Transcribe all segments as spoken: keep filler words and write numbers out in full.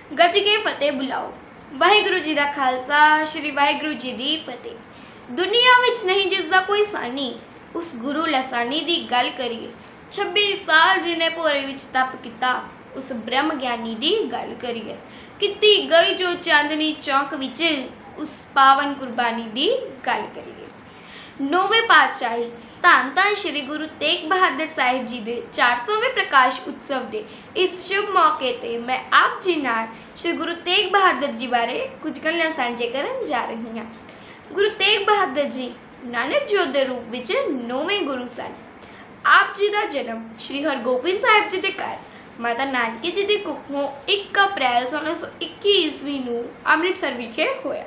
ਗੱਜ ਕੇ ਫਤਿਹ ਬੁਲਾਓ। ਵਾਹਿਗੁਰੂ ਜੀ ਦਾ ਖਾਲਸਾ, ਸ਼੍ਰੀ ਵਾਹਿਗੁਰੂ ਜੀ ਦੀ ਫਤਿਹ। ਦੁਨੀਆ ਵਿੱਚ ਨਹੀਂ ਜਿਸ ਦਾ ਕੋਈ ਸਾਨੀ, ਉਸ ਗੁਰੂ ਲਸਾਨੀ ਦੀ ਗੱਲ ਕਰੀਏ। ਛੱਬੀ ਸਾਲ ਜਿਹਨੇ ਭੋਰੇ ਵਿੱਚ ਤਪ ਕੀਤਾ, ਉਸ ਬ੍ਰਹਮ ਗਿਆਨੀ ਦੀ ਗੱਲ ਕਰੀਏ। ਕੀਤੀ ਗਈ ਜੋ ਚਾਂਦਨੀ ਚੌਂਕ ਵਿੱਚ, ਉਸ ਪਾਵਨ ਕੁਰਬਾਨੀ ਦੀ ਗੱਲ ਕਰੀਏ। ਨੌਵੇਂ ਪਾਤਸ਼ਾਹੀ ਧੰਨ ਧੰਨ ਸ਼੍ਰੀ ਗੁਰੂ ਤੇਗ ਬਹਾਦਰ ਸਾਹਿਬ ਜੀ ਦੇ ਚਾਰ ਸੌਵੇਂ ਪ੍ਰਕਾਸ਼ ਉਤਸਵ ਦੇ ਇਸ ਸ਼ੁਭ ਮੌਕੇ ਤੇ ਮੈਂ ਆਪ ਜੀ ਨਾਲ ਸ਼੍ਰੀ ਗੁਰੂ ਤੇਗ ਬਹਾਦਰ ਜੀ ਬਾਰੇ ਕੁਝ ਗੱਲਾਂ ਸਾਂਝੇ ਕਰਨ ਜਾ ਰਹੀ ਹਾਂ। ਗੁਰੂ ਤੇਗ ਬਹਾਦਰ ਜੀ ਨਾਨਕ ਜੋਤ ਦੇ ਰੂਪ ਵਿੱਚ ਨੌਵੇਂ ਗੁਰੂ ਸਨ। ਆਪ ਜੀ ਦਾ ਜਨਮ ਸ਼੍ਰੀ ਹਰਗੋਬਿੰਦ ਸਾਹਿਬ ਜੀ ਦੇ ਘਰ ਮਾਤਾ ਨਾਨਕੀ ਜੀ ਦੀ ਕੁੱਖੋਂ ਇੱਕ ਅਪ੍ਰੈਲ ਸੋਲਾਂ ਸੌ ਇੱਕੀ ਈਸਵੀ ਨੂੰ ਅੰਮ੍ਰਿਤਸਰ ਵਿਖੇ ਹੋਇਆ।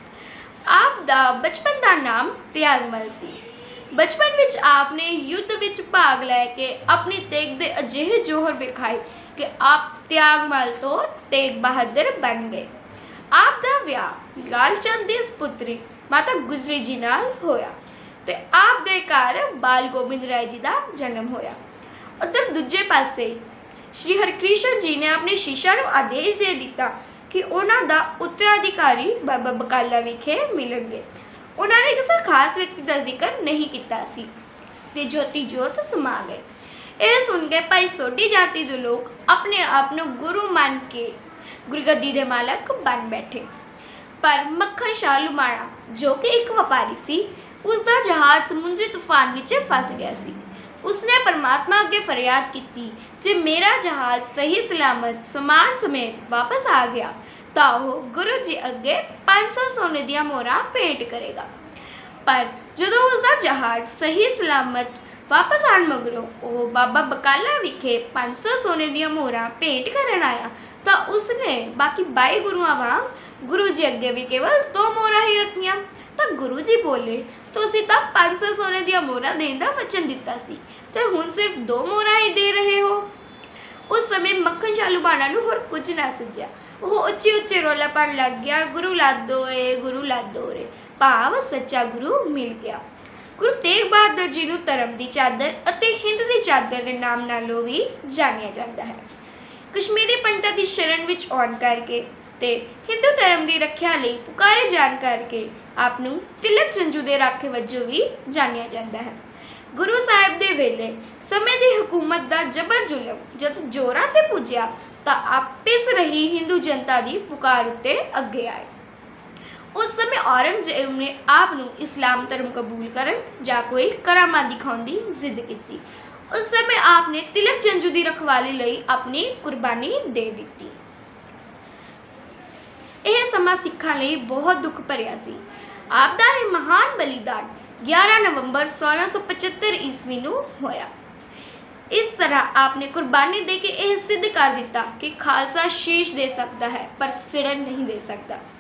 ਆਪ ਦਾ ਬਚਪਨ ਦਾ ਨਾਮ ਤਿਆਗਮਲ ਸੀ। ਬਚਪਨ ਵਿੱਚ ਆਪ ਨੇ ਯੁੱਧ ਵਿੱਚ ਭਾਗ ਲੈ ਕੇ ਆਪਣੀ ਤੇਗ ਦੇ ਅਜਿਹੇ ਜੋਹਰ ਵਿਖਾਏ ਕਿ ਆਪ ਤਿਆਗਮਲ ਤੋਂ ਤੇਗ ਬਹਾਦਰ ਬਣ ਗਏ। ਆਪ ਦਾ ਵਿਆਹ ਲਾਲ ਚੰਦ ਦੀ ਸਪੁੱਤਰੀ ਮਾਤਾ ਗੁਜਰੀ ਜੀ ਨਾਲ ਹੋਇਆ ਤੇ ਆਪ ਦੇ ਘਰ ਬਾਲ ਗੋਬਿੰਦ ਰਾਏ ਜੀ ਦਾ ਜਨਮ ਹੋਇਆ। ਉੱਧਰ ਦੂਜੇ ਪਾਸੇ ਸ਼੍ਰੀ ਹਰਿਕ੍ਰਿਸ਼ਨ ਜੀ ਨੇ ਆਪਣੇ ਸ਼ਿਸ਼ਿਆਂ ਨੂੰ ਆਦੇਸ਼ ਦੇ ਦਿੱਤਾ ਕਿ ਉਹਨਾਂ ਦਾ ਉੱਤਰਾਧਿਕਾਰੀ ਬਾਬਾ ਬਕਾਲਾ ਵਿਖੇ ਮਿਲਣਗੇ। ਉਹਨਾਂ ਨੇ ਕਿਸੇ ਖਾਸ ਵਿਅਕਤੀ ਦਾ ਜ਼ਿਕਰ ਨਹੀਂ ਕੀਤਾ ਸੀ ਤੇ ਜੋਤੀ ਜੋਤ ਸਮਾ ਗਏ। ਇਹ ਸੁਣ ਕੇ ਭਾਈ ਸੋਢੀ ਜਾਤੀ ਦੇ ਲੋਕ ਆਪਣੇ ਆਪ ਨੂੰ ਗੁਰੂ ਮੰਨ ਕੇ ਗੁਰਗੱਦੀ ਦੇ ਮਾਲਕ ਬਣ ਬੈਠੇ। ਪਰ ਮੱਖਣ ਸ਼ਾਹ ਲੁਮਾਣਾ ਜੋ ਕਿ ਇੱਕ ਵਪਾਰੀ ਸੀ, ਉਸ ਦਾ ਜਹਾਜ਼ ਸਮੁੰਦਰੀ ਤੂਫਾਨ ਵਿੱਚ ਫਸ ਗਿਆ ਸੀ। ਉਸਨੇ ਪਰਮਾਤਮਾ ਅੱਗੇ ਫਰਿਆਦ ਕੀਤੀ, ਜੇ ਮੇਰਾ ਜਹਾਜ਼ ਸਹੀ ਸਲਾਮਤ ਸਮਾਨ ਸਮੇਤ ਵਾਪਸ ਆ ਗਿਆ ਤਾਂ ਉਹ ਗੁਰੂ ਜੀ ਅੱਗੇ ਪੰਜ ਸੌ ਸੋਨੇ ਦੀਆਂ ਮੋਹਰਾਂ ਭੇਂਟ ਕਰੇਗਾ। ਪਰ ਜਦੋਂ ਉਸਦਾ ਜਹਾਜ਼ ਸਹੀ ਸਲਾਮਤ ਵਾਪਸ ਆਉਣ ਮਗਰੋਂ ਉਹ ਬਾਬਾ ਬਕਾਲਾ ਵਿਖੇ ਪੰਜ ਸੌ ਸੋਨੇ ਦੀਆਂ ਮੋਹਰਾਂ ਭੇਂਟ ਕਰਨ ਆਇਆ ਤਾਂ ਉਸਨੇ ਬਾਕੀ ਬਾਈ ਗੁਰੂਆਂ ਵਾਂਗ ਗੁਰੂ ਜੀ ਅੱਗੇ ਵੀ ਕੇਵਲ ਦੋ ਮੋਹਰਾਂ ਹੀ ਰੱਖੀਆਂ। ਤਾਂ ਗੁਰੂ ਜੀ ਬੋਲੇ, ਤੁਸੀਂ ਤਾਂ ਪੰਜ ਸੌ ਸੋਨੇ ਦੀਆਂ ਮੋਹਰਾਂ ਦੇਣ ਦਾ ਵਚਨ ਦਿੱਤਾ ਸੀ ਤੇ ਹੁਣ ਸਿਰਫ ਦੋ ਮੋਹਰਾਂ ਹੀ ਦੇ ਰਹੇ ਹੋ। ਉਸ ਸਮੇਂ ਮੱਖਣ ਸ਼ਾਹ ਲੁਬਾਣਾ ਨੂੰ ਹੋਰ ਕੁਝ ਨਾ ਸੁਝਿਆ। ਉਹ ਉੱਚੀ ਉੱਚੀ ਰੌਲਾ ਪਾਉਣ ਲੱਗ ਗਿਆ, ਗੁਰੂ ਲਾਦੋ ਰੇ, ਗੁਰੂ ਲਾਦੋ ਰੇ, ਭਾਵ ਸੱਚਾ ਗੁਰੂ ਮਿਲ ਗਿਆ। ਗੁਰੂ ਤੇਗ ਬਹਾਦਰ ਜੀ ਨੂੰ ਧਰਮ ਦੀ ਚਾਦਰ ਅਤੇ ਹਿੰਦ ਦੀ ਚਾਦਰ ਦੇ ਨਾਮ ਨਾਲੋਂ ਵੀ ਜਾਣਿਆ ਜਾਂਦਾ ਹੈ। ਕਸ਼ਮੀਰੀ ਪੰਡਤਾਂ ਦੀ ਸ਼ਰਨ ਵਿੱਚ ਆਉਣ ਕਰਕੇ ਤੇ ਹਿੰਦੂ ਧਰਮ ਦੀ ਰੱਖਿਆ ਲਈ ਪੁਕਾਰੇ ਜਾਣ ਕਰਕੇ ਆਪ ਨੂੰ ਤਿਲਕ ਜੰਜੂ ਦੇ ਰਾਖੇ ਵਜੋਂ ਵੀ ਜਾਣਿਆ ਜਾਂਦਾ ਹੈ। ਗੁਰੂ ਸਾਹਿਬ ਦੇ ਵੇਲੇ ਸਮੇਂ ਦੀ ਹਕੂਮਤ ਦਾ ਜਬਰ ਜ਼ੁਲਮ ਜਦ ਜ਼ੋਰਾਂ ਤੇ ਪੁੱਜਿਆ ਤਾਂ ਆਪ ਪਿਸ ਰਹੀ ਹਿੰਦੂ ਜਨਤਾ ਦੀ ਪੁਕਾਰ ਉੱਤੇ ਅੱਗੇ ਆਏ। ਉਸ ਸਮੇਂ ਔਰੰਗਜ਼ੇਬ ਨੇ ਆਪ ਨੂੰ ਇਸਲਾਮ ਧਰਮ ਕਬੂਲ ਕਰਨ ਜਾਂ ਕੋਈ ਕਰਾਮਾਤ ਦਿਖਾਉਣ ਦੀ ਜ਼ਿੱਦ ਕੀਤੀ। ਉਸ ਸਮੇਂ ਆਪ ਨੇ ਤਿਲਕ ਜੰਜੂ ਦੀ ਰਖਵਾਲੀ ਲਈ ਆਪਣੀ ਕੁਰਬਾਨੀ ਦੇ ਦਿੱਤੀ। ਇਹ ਸਮਾਂ ਸਿੱਖਾਂ ਲਈ ਬਹੁਤ ਦੁੱਖ ਭਰਿਆ ਸੀ। ਆਪ ਦਾ ਇਹ ਮਹਾਨ ਬਲੀਦਾਨ ਗਿਆਰਾਂ ਨਵੰਬਰ ਸੋਲਾਂ ਸੌ ਪਚੱਤਰ ਈਸਵੀ ਨੂੰ ਹੋਇਆ। ਇਸ ਤਰ੍ਹਾਂ ਆਪ ਨੇ ਕੁਰਬਾਨੀ ਦੇ ਕੇ ਇਹ ਸਿੱਧ ਕਰ ਦਿੱਤਾ ਕਿ ਖਾਲਸਾ ਸ਼ੀਸ਼ ਦੇ ਸਕਦਾ ਹੈ ਪਰ ਸਿੜਨ ਨਹੀਂ ਦੇ ਸਕਦਾ।